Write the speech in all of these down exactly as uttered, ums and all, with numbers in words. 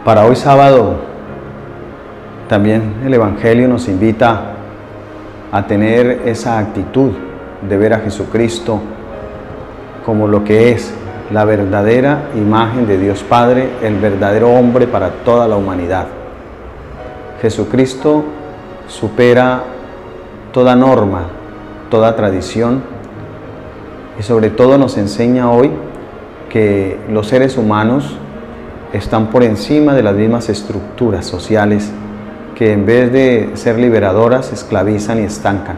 Para hoy sábado, también el Evangelio nos invita a tener esa actitud de ver a Jesucristo como lo que es la verdadera imagen de Dios Padre, el verdadero hombre para toda la humanidad. Jesucristo supera toda norma, toda tradición y sobre todo nos enseña hoy que los seres humanos están por encima de las mismas estructuras sociales que en vez de ser liberadoras esclavizan y estancan.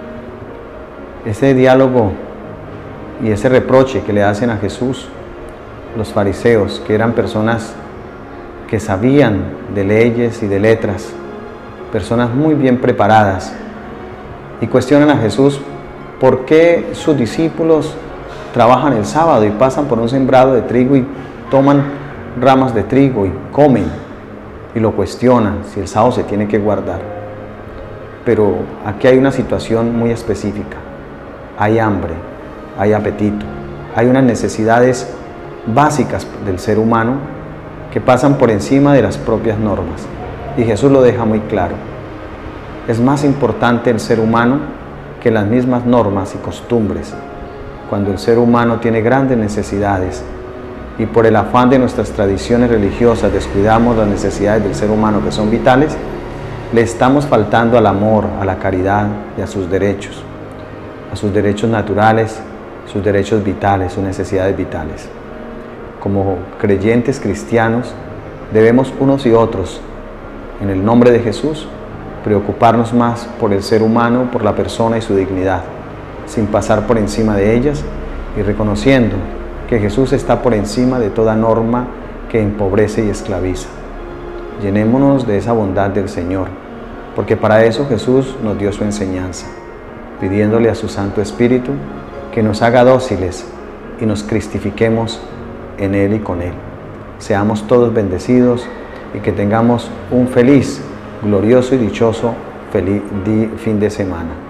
Ese diálogo y ese reproche que le hacen a Jesús los fariseos, que eran personas que sabían de leyes y de letras, personas muy bien preparadas, y cuestionan a Jesús por qué sus discípulos trabajan el sábado y pasan por un sembrado de trigo y toman ramas de trigo y comen, y lo cuestionan si el sábado se tiene que guardar. Pero aquí hay una situación muy específica. Hay hambre, hay apetito, hay unas necesidades básicas del ser humano que pasan por encima de las propias normas. Y Jesús lo deja muy claro. Es más importante el ser humano que las mismas normas y costumbres. Cuando el ser humano tiene grandes necesidades y por el afán de nuestras tradiciones religiosas descuidamos las necesidades del ser humano que son vitales, le estamos faltando al amor, a la caridad y a sus derechos, a sus derechos naturales, sus derechos vitales, sus necesidades vitales. Como creyentes cristianos debemos unos y otros, en el nombre de Jesús, preocuparnos más por el ser humano, por la persona y su dignidad, sin pasar por encima de ellas y reconociendo que Jesús está por encima de toda norma que empobrece y esclaviza. Llenémonos de esa bondad del Señor, porque para eso Jesús nos dio su enseñanza, pidiéndole a su Santo Espíritu que nos haga dóciles y nos cristifiquemos en Él y con Él. Seamos todos bendecidos y que tengamos un feliz, glorioso y dichoso feliz fin de semana.